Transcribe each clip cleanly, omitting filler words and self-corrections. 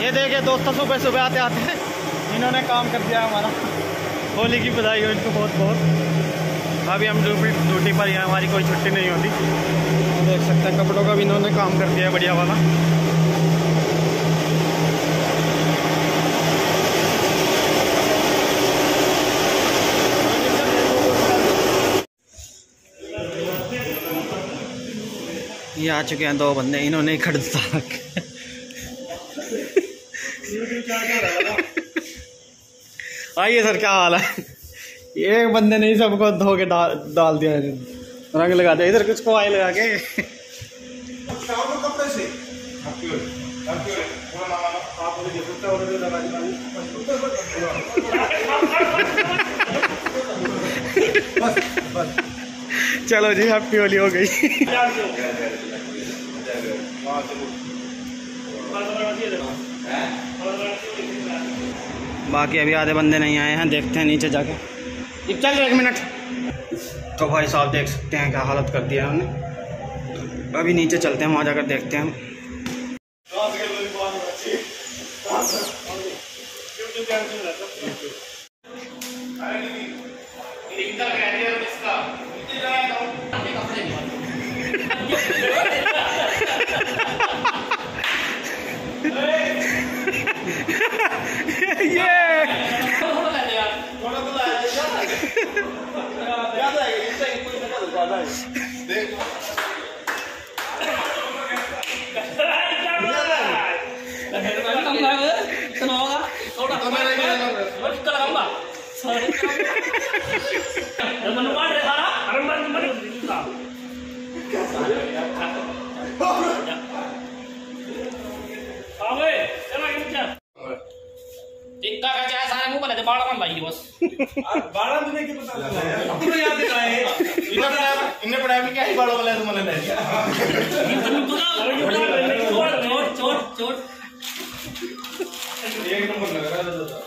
ये देखे दोस्तों, सुबह सुबह आते आते इन्होंने काम कर दिया हमारा। होली की बधाई हो इनको बहुत बहुत। अभी हम ड्यूटी पर ही हैं, हमारी कोई छुट्टी नहीं होती। देख सकते हैं कपड़ों का भी इन्होंने काम कर दिया बढ़िया वाला। ये आ चुके हैं 2 बंदे, इन्होंने ही खड़ता आइए सर, क्या हाल है? एक बंदे ने ही सबको धो के डाल दिया, रंग लगा दिया। इधर किसको ऑयल लगा के चलो जी, हैप्पी होली हो गई। बाकी अभी आधे बंदे नहीं आए हैं, देखते हैं नीचे जाके। चल 1 मिनट। तो भाई साहब देख सकते हैं क्या हालत कर दिया है हमने। अभी नीचे चलते हैं, वहाँ जाकर देखते हैं हम। टिक्का का चाय सारे मुंह बने थे, बाड़ा बन भाई बस। बाड़ा तुमने क्या पता चला? तुमने याद दिखाए इन्हें पढ़ाया भी क्या ही बाड़ा वाला है तुम्हारे लिए। चोट चोट चोट एक नंबर लग रहा है।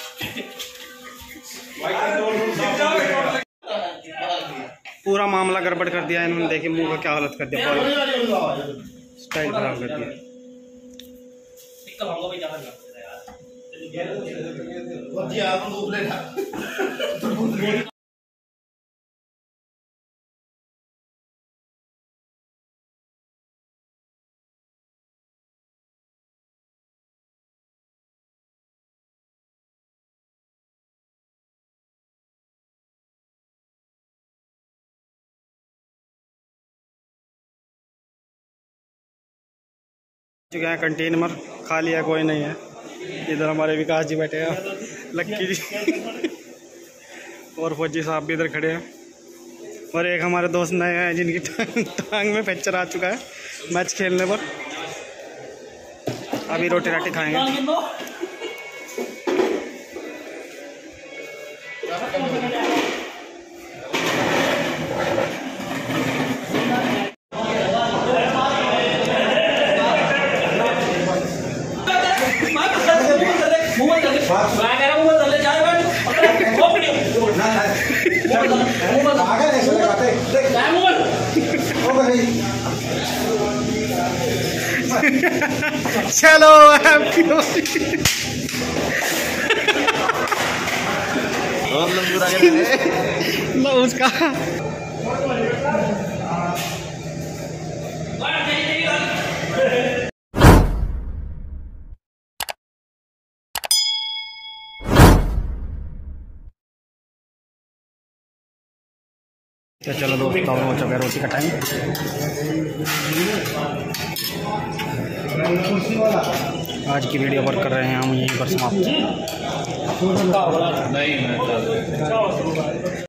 पूरा मामला गड़बड़ कर दिया इन्होंने। देखिए मुंह का क्या हालत कर दिया, स्टाइल खराब कर दिया। टिक्का भांगो भाई ज्यादा यार। जी आप दूसरे चुके हैं कंटीन में, खा लिया कोई नहीं है। इधर हमारे विकास जी बैठे हैं, लक्की जी और फौजी साहब भी इधर खड़े हैं। और एक हमारे दोस्त नए हैं जिनकी टांग में फ्रैक्चर आ चुका है मैच खेलने पर। अभी रोटी राटी खाएंगे। चलो उसका तो चलो दोस्तों, हो चुका है रोटी का टाइम। आज की वीडियो वर्क कर रहे हैं हम यहीं पर समाप्त।